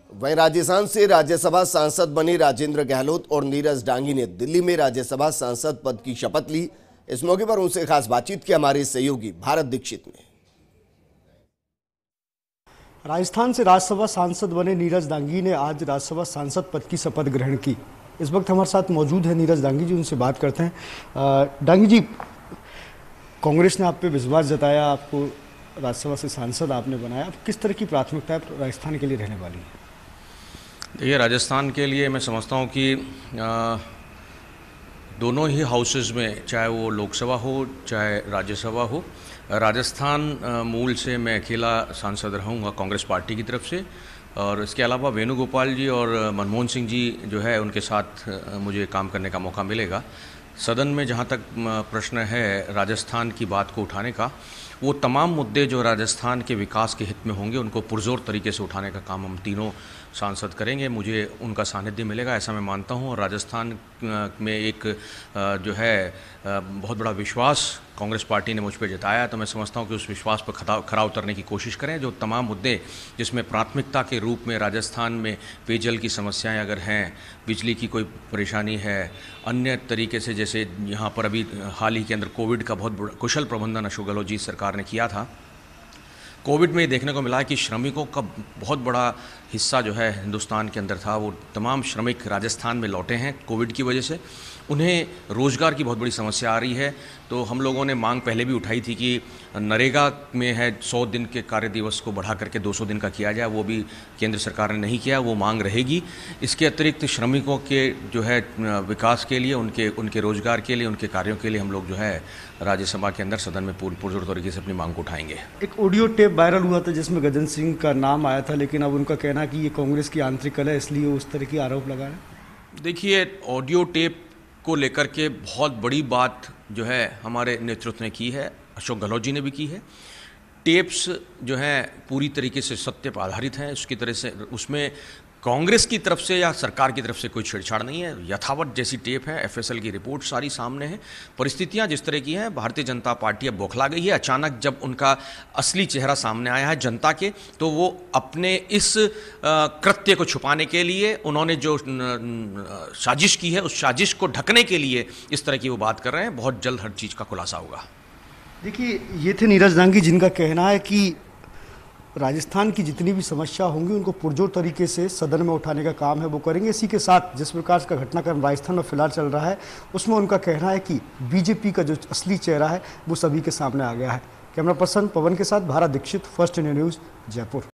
वहीं राजस्थान से राज्यसभा सांसद बने राजेंद्र गहलोत और नीरज डांगी ने दिल्ली में राज्यसभा सांसद पद की शपथ ली। इस मौके पर उनसे खास बातचीत की हमारे सहयोगी भारत दीक्षित ने। राजस्थान से राज्यसभा सांसद बने नीरज डांगी ने आज राज्यसभा सांसद पद की शपथ ग्रहण की। इस वक्त हमारे साथ मौजूद है नीरज डांगी जी, उनसे बात करते हैं। डांगी जी, कांग्रेस ने आप पे विश्वास जताया, आपको राज्यसभा से सांसद आपने बनाया। अब किस तरह की प्राथमिकताएं राजस्थान के लिए रहने वाली है? देखिए, राजस्थान के लिए मैं समझता हूँ कि दोनों ही हाउसेस में, चाहे वो लोकसभा हो चाहे राज्यसभा हो, राजस्थान मूल से मैं अकेला सांसद रहूँगा कांग्रेस पार्टी की तरफ से। और इसके अलावा वेणुगोपाल जी और मनमोहन सिंह जी जो है, उनके साथ मुझे काम करने का मौका मिलेगा। सदन में जहाँ तक प्रश्न है राजस्थान की बात को उठाने का, वो तमाम मुद्दे जो राजस्थान के विकास के हित में होंगे उनको पुरजोर तरीके से उठाने का काम हम तीनों सांसद करेंगे। मुझे उनका सानिध्य मिलेगा ऐसा मैं मानता हूँ। और राजस्थान में एक जो है बहुत बड़ा विश्वास कांग्रेस पार्टी ने मुझ पर जताया, तो मैं समझता हूँ कि उस विश्वास पर खरा उतरने की कोशिश करें। जो तमाम मुद्दे जिसमें प्राथमिकता के रूप में राजस्थान में पेयजल की समस्याएं अगर हैं, बिजली की कोई परेशानी है, अन्य तरीके से जैसे यहाँ पर अभी हाल ही के अंदर कोविड का बहुत बड़ा कुशल प्रबंधन अशोक गहलोत जी सरकार ने किया था। कोविड में ये देखने को मिला कि श्रमिकों का बहुत बड़ा हिस्सा जो है हिंदुस्तान के अंदर था, वो तमाम श्रमिक राजस्थान में लौटे हैं कोविड की वजह से। उन्हें रोज़गार की बहुत बड़ी समस्या आ रही है। तो हम लोगों ने मांग पहले भी उठाई थी कि नरेगा में है 100 दिन के कार्य दिवस को बढ़ा करके 200 दिन का किया जाए, वो भी केंद्र सरकार ने नहीं किया, वो मांग रहेगी। इसके अतिरिक्त श्रमिकों के जो है विकास के लिए, उनके रोज़गार के लिए, उनके कार्यों के लिए हम लोग जो है राज्यसभा के अंदर सदन में पुरजोर तरीके से अपनी मांग को उठाएंगे। एक ऑडियो टेप वायरल हुआ था जिसमें गजेंद्र सिंह का नाम आया था, लेकिन अब उनका कहना है कि ये कांग्रेस की आंतरिक कलह है, इसलिए उस तरह की आरोप लगा रहे हैं। देखिए, ऑडियो टेप को लेकर के बहुत बड़ी बात जो है हमारे नेतृत्व ने की है, अशोक गहलोत जी ने भी की है। टेप्स जो हैं पूरी तरीके से सत्य पर आधारित हैं। उसकी तरह से उसमें कांग्रेस की तरफ से या सरकार की तरफ से कोई छेड़छाड़ नहीं है। यथावत जैसी टेप है, एफएसएल की रिपोर्ट सारी सामने है। परिस्थितियां जिस तरह की हैं, भारतीय जनता पार्टी अब बौखला गई है। अचानक जब उनका असली चेहरा सामने आया है जनता के, तो वो अपने इस कृत्य को छुपाने के लिए उन्होंने जो साजिश की है, उस साजिश को ढकने के लिए इस तरह की वो बात कर रहे हैं। बहुत जल्द हर चीज़ का खुलासा होगा। देखिए, ये थे नीरज डांगी, जिनका कहना है कि राजस्थान की जितनी भी समस्या होंगी उनको पुरजोर तरीके से सदन में उठाने का काम है वो करेंगे। इसी के साथ जिस प्रकार का घटनाक्रम राजस्थान में फिलहाल चल रहा है, उसमें उनका कहना है कि बीजेपी का जो असली चेहरा है वो सभी के सामने आ गया है। कैमरा पर्सन पवन के साथ Bharat Dixit, first India news, Jaipur.